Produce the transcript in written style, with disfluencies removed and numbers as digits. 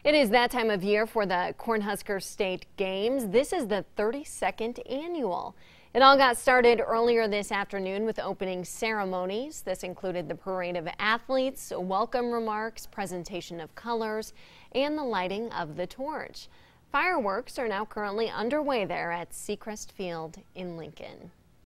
It is that time of year for the Cornhusker State Games. This is the 32nd annual. It all got started earlier this afternoon with opening ceremonies. This included the parade of athletes, welcome remarks, presentation of colors, and the lighting of the torch. Fireworks are now currently underway there at Seacrest Field in Lincoln.